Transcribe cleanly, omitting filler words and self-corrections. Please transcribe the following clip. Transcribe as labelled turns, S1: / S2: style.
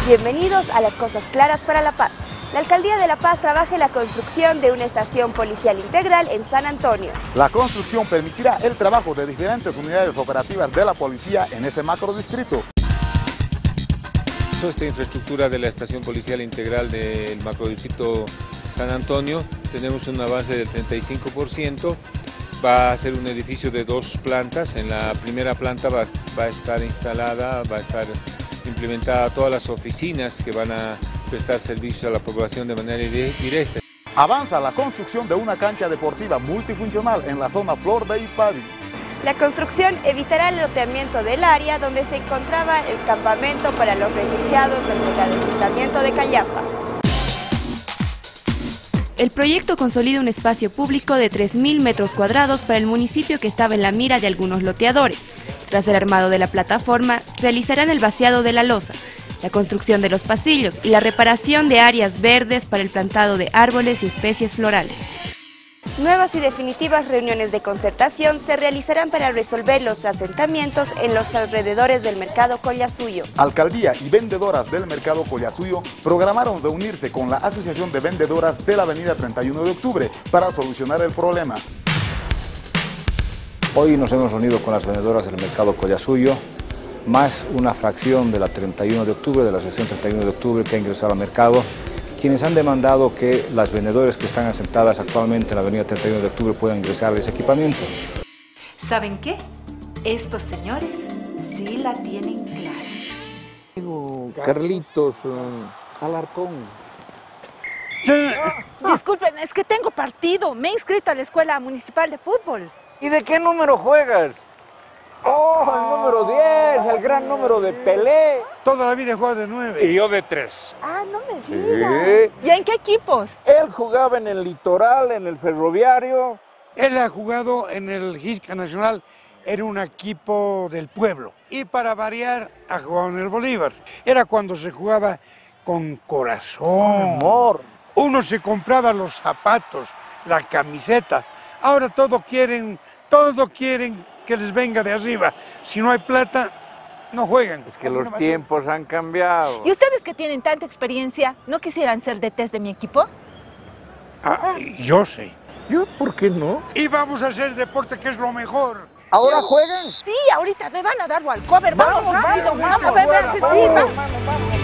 S1: Bienvenidos a Las Cosas Claras para La Paz. La Alcaldía de La Paz trabaja en la construcción de una estación policial integral en San Antonio.
S2: La construcción permitirá el trabajo de diferentes unidades operativas de la policía en ese macrodistrito.
S3: Esta infraestructura de la estación policial integral del macrodistrito San Antonio, tenemos un avance del 35%. Va a ser un edificio de 2 plantas. En la primera planta va a estar instalada, va a estar implementada todas las oficinas que van a prestar servicios a la población de manera directa.
S2: Avanza la construcción de una cancha deportiva multifuncional en la zona Flor de Ipari.
S1: La construcción evitará el loteamiento del área donde se encontraba el campamento para los refugiados del deslizamiento de Callapa. El proyecto consolida un espacio público de 3.000 metros cuadrados para el municipio que estaba en la mira de algunos loteadores. Tras el armado de la plataforma, realizarán el vaciado de la losa, la construcción de los pasillos y la reparación de áreas verdes para el plantado de árboles y especies florales. Nuevas y definitivas reuniones de concertación se realizarán para resolver los asentamientos en los alrededores del mercado Collasuyo.
S2: Alcaldía y vendedoras del mercado Collasuyo programaron reunirse con la Asociación de Vendedoras de la avenida 31 de octubre para solucionar el problema.
S4: Hoy nos hemos reunido con las vendedoras del mercado Collasuyo, más una fracción de la 31 de octubre, de la asociación 31 de octubre que ha ingresado al mercado, quienes han demandado que las vendedoras que están asentadas actualmente en la avenida 31 de octubre puedan ingresar a ese equipamiento.
S5: ¿Saben qué? Estos señores sí la tienen clara.
S6: Carlitos Alarcón.
S7: Disculpen, es que tengo partido. Me he inscrito a la Escuela Municipal de Fútbol.
S6: ¿Y de qué número juegas? ¡Oh, el número 10! El gran número de Pelé.
S8: Toda la vida juega de 9.
S6: Y yo de 3.
S7: Ah, no me digas. ¿Y en qué equipos?
S6: Él jugaba en el Litoral, en el Ferroviario.
S8: Él ha jugado en el Gisca Nacional, era un equipo del pueblo. Y para variar, ha jugado en el Bolívar. Era cuando se jugaba con corazón.
S6: Con amor.
S8: Uno se compraba los zapatos, la camiseta. Ahora todo quieren que les venga de arriba. Si no hay plata, no juegan.
S6: Es que los tiempos han cambiado.
S7: ¿Y ustedes que tienen tanta experiencia, no quisieran ser DTs de mi equipo?
S8: Ah, yo sé.
S6: ¿Yo por qué no?
S8: Y vamos a hacer deporte, que es lo mejor.
S6: ¿Ahora juegan?
S7: Sí, ahorita me van a dar walkover. Vamos rápido, vamos a ver que sí. Vamos.